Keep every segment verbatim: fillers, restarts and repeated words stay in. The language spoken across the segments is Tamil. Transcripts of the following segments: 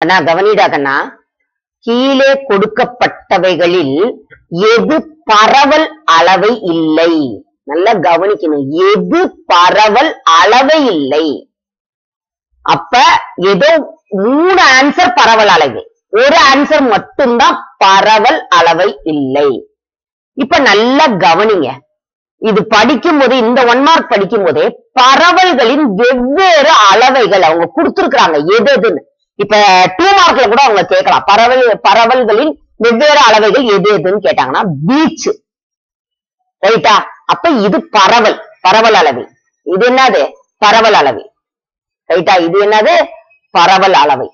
கண்ணா கவனிடா கண்ணா, கீழே கொடுக்கப்பட்டவைகளில் எது பரவல் அளவை இல்லை? நல்லா கவனிக்கணும். எது பரவல் அளவை இல்லை? அப்ப ஏதோ மூணு ஆன்சர் பரவல் அளவை, ஒரு ஆன்சர் மட்டும்தான் பரவல் அளவை இல்லை. இப்ப நல்லா கவனிங்க. இது படிக்கும் போது, இந்த ஒன் மார்க் படிக்கும் போதே பரவல்களின் வெவ்வேறு அளவைகள் அவங்க கொடுத்திருக்கிறாங்க எது எதுன்னு. இப்ப டூ மார்க்ல கூட அவங்க கேட்கலாம், பரவல் பரவல்களின் வெவ்வேறு அளவைகள் எது எதுன்னு கேட்டாங்கன்னா பீச், ரைட்டா? அப்ப இது பரவல் பரவல் அளவை. இது என்னது? பரவல் அளவை, ரைட்டா? இது என்னது? பரவல் அளவை,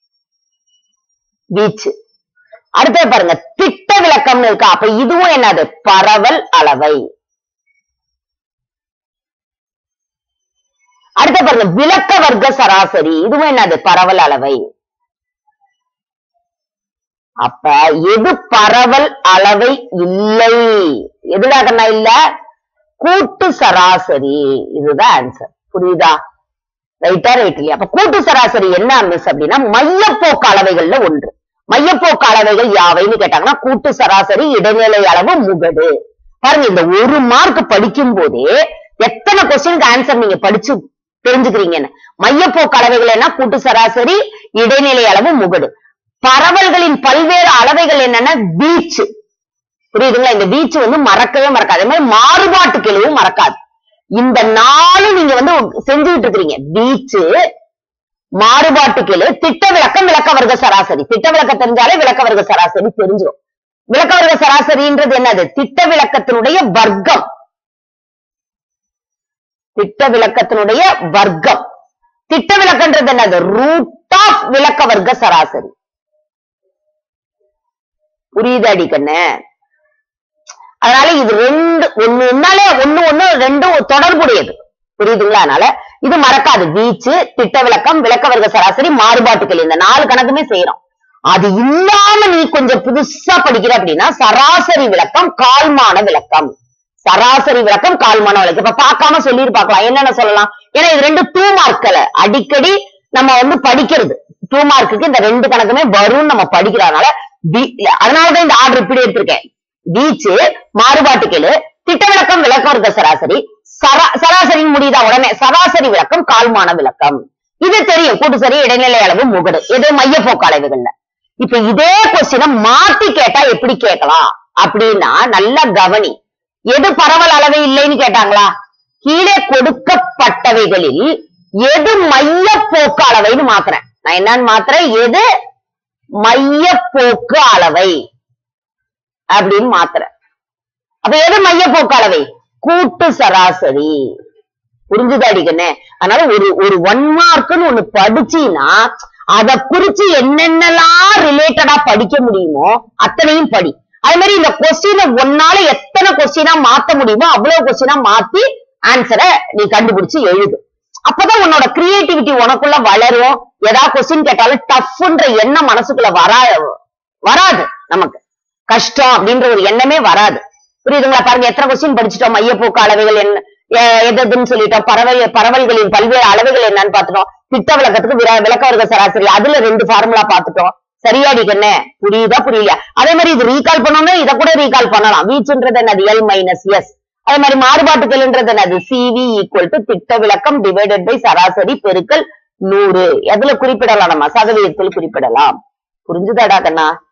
பீச். அடுத்து பாருங்க, திட்ட விலக்கம்னு இருக்கா, அப்ப இதுவும் என்னது? பரவல் அளவை. அடுத்து பாருங்க, விலக்க வர்க்க சராசரி, இதுவும் என்னது? பரவல் அளவை. அப்ப எது பரவல் அளவை இல்லை? எதுக்காக இல்ல? கூட்டு சராசரி. இதுதான் ஆன்சர். புரியுதா? ரைட்டா? ரைட் இல்லையா? அப்ப கூட்டு சராசரி என்ன மிஸ் அப்படின்னா மையப்போக்கு அளவைகள்ல ஒன்று. மையப்போக்கு அளவைகள் யாவைன்னு கேட்டாங்கன்னா கூட்டு சராசரி, இடைநிலை அளவு, முகடு. பாருங்க, இந்த ஒரு மார்க் படிக்கும் போதே எத்தனை கொஸ்டினுக்கு ஆன்சர் நீங்க படிச்சு தெரிஞ்சுக்கிறீங்கன்னு. மையப்போக்கு அளவைகள் என்ன? கூட்டு சராசரி, இடைநிலை அளவு, முகடு. பரவல்களின் பல்வேறு அளவைகள் என்னன்னா வீச்சு. புரியுதுங்களா? இந்த வீச்சு வந்து மறக்கவே மறக்காது. அதே மாதிரி மாறுபாட்டு கெழுவும் மறக்காது. இந்த நாளும் நீங்க வந்து செஞ்சுக்கிட்டு இருக்கிறீங்க. வீச்சு, மாறுபாட்டு கெழு, திட்ட விலக்கம், விலக்க வர்க்க சராசரி. திட்ட விலக்கம் தெரிஞ்சாலே விலக்க வர்க்க சராசரி தெரிஞ்சிடும். விலக்க வர்க்க சராசரின்றது என்னது? திட்ட விலக்கத்தினுடைய வர்க்கம். திட்ட விலக்கத்தினுடைய வர்க்கம். திட்ட விலக்கன்றது என்னது? ரூட் ஆஃப் விலக்க வர்க்க சராசரி. புரியுது அடிக்கண்ணு? அதனால இது ரெண்டு ஒண்ணு என்னாலே ஒண்ணு ஒண்ணு ரெண்டும் தொடர்புடையது. புரியுதுங்களா? அதனால இது மறக்காது. வீச்சு, திட்ட விலக்கம், விலக்க வர்க்க சராசரி, மாறுபாட்டுகள், இந்த நாலு கணக்குமே செய்யறோம். அது இல்லாம நீ கொஞ்சம் புதுசா படிக்கிற அப்படின்னா சராசரி விளக்கம், கால்மான விளக்கம். சராசரி விளக்கம், கால்மான விளக்கம். இப்ப பார்க்காம சொல்லி பார்க்கலாம், என்னென்ன சொல்லலாம்? ஏன்னா இது ரெண்டு டூ மார்க்ல அடிக்கடி நம்ம வந்து படிக்கிறது. டூ மார்க்குக்கு இந்த ரெண்டு கணக்குமே வரும்னு நம்ம படிக்கிறதுனால அதனாலதான் இந்த ஆர்டர் இப்படி எடுத்திருக்கேன். வீச்சு, மாறுபாட்டு கெழு, திட்ட விளக்கம், விலக்க வர்க்க சராசரி, சரா சராசரின்னு முடியுதா உடனே சராசரி விளக்கம், கால்மான விளக்கம். இது தெரியும். கூட்டுசரி, இடைநிலை அளவு, முகடு. எது? மையப்போக்கு அளவுகள்ல. இப்ப இதே கொஸ்டினை மாத்தி கேட்டா எப்படி கேட்கலாம் அப்படின்னா நல்லா கவனி. எது பரவல் அளவை இல்லைன்னு கேட்டாங்களா? கீழே கொடுக்கப்பட்டவைகளில் எது மையப்போக்கு அளவைன்னு மாத்துறேன். நான் என்னன்னு மாத்துறேன்? எது மையப்போக்கு அளவை அப்படின்னு மாத்துறேன். அப்ப எது மையப்போக்கு அளவை? கூட்டு சராசரி. புரிஞ்சுதா அடிக்கண்ணே? அதனால ஒரு ஒரு ஒன் மார்க்னு ஒண்ணு படிச்சீன்னா அதை குறிச்சு என்னென்னலாம் ரிலேட்டடா படிக்க முடியுமோ அத்தனையும் படி. அதே மாதிரி இந்த கொஸ்டினை ஒன்னால எத்தனை கொஸ்டினா மாத்த முடியுமோ அவ்வளவு கொஸ்டினா மாத்தி ஆன்சரை நீ கண்டுபிடிச்சு எழுது. அப்பதான் உன்னோட கிரியேட்டிவிட்டி உனக்குள்ள வளரும். ஏதாவது கொஸ்டின் கேட்டாலும் டஃப்ன்ற எண்ணம் மனசுக்குள்ள வரா வராது நமக்கு. கஷ்டம் அப்படின்ற ஒரு எண்ணமே வராது. புரியுதுங்களா? பாருங்க, எத்தனை கொஸ்டின் படிச்சுட்டோம். மையப்போக்கு அளவுகள் என்ன எதுன்னு சொல்லிட்டோம். பரவல் பரவல்களின் பல்வேறு அளவுகள் என்னன்னு பார்த்துட்டோம். திட்ட விளக்கத்துக்கு விலக்க வர்க்க சராசரி, அதுல ரெண்டு ஃபார்முலா பார்த்துட்டோம். சரியாடி கண்ணே? புரியுதா புரியலையா? அதே மாதிரி இது ரீகால் பண்ணணும், இதை கூட ரீகால் பண்ணலாம். வீச்சுன்றது என்னது? L minus S. அதே மாதிரி மாறுபாட்டு கெழுன்றது என்னது? சிவி ஈக்குவல் டு திட்ட விளக்கம் டிவைடட் பை சராசரி பெருக்கல் நூறு. எதுல குறிப்பிடலாம்? நம்ம சதவீதத்தில் குறிப்பிடலாம். புரிஞ்சுதாடா கண்ணா?